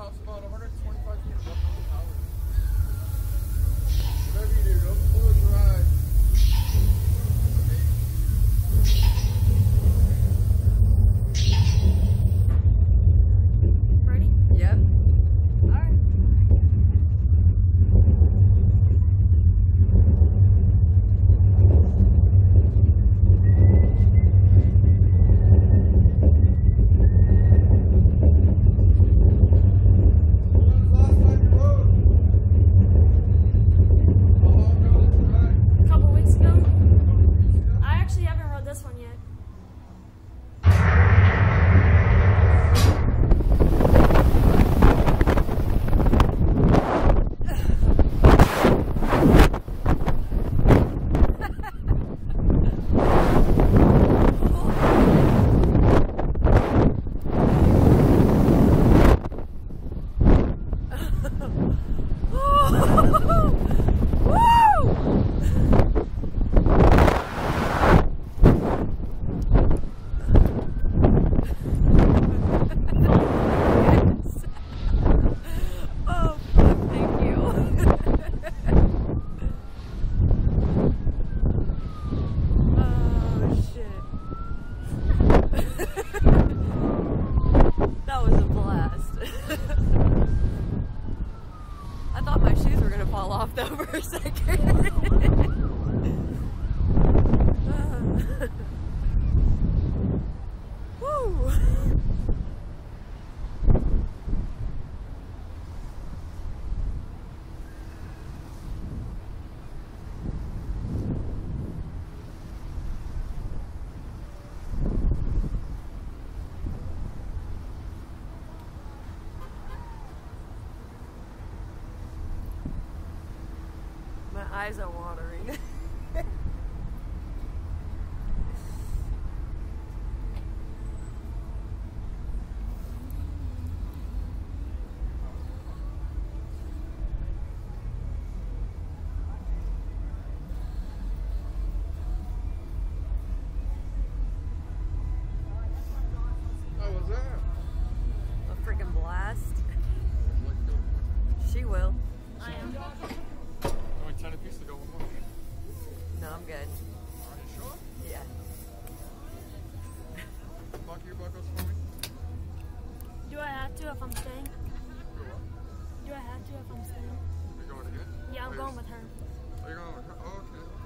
top's about 125 feet above the tower. Whatever you do, don't close your eyes. Ready? Yep. Alright. Couple weeks ago. I actually haven't rode this one yet. That was a blast. I thought my shoes were gonna fall off though for a second. Woo! My eyes are watering. How was that? A freaking blast. She will. I am. Only 10 apiece to go with one. No, I'm good. Are you sure? Yeah. Buckle your buckles for me. Do I have to if I'm staying? For what? Do I have to if I'm staying? You're going again? Yeah, I'm Oh, going with her. Oh, you're going with her? Oh, okay.